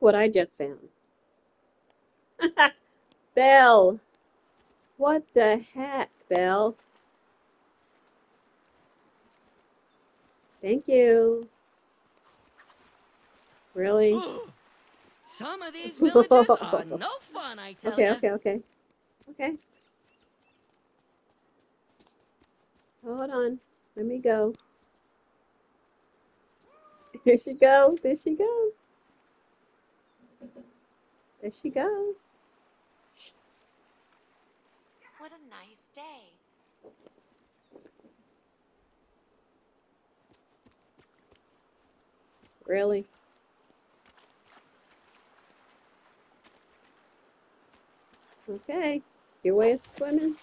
Look what I just found. Belle. What the heck, Belle? Thank you. Really? Some of these villages are no fun, I tell Okay, ya. okay, okay. Okay. Hold on. Let me go. Here she goes. There she goes. There she goes. What a nice day. Really? Okay. Your way of swimming.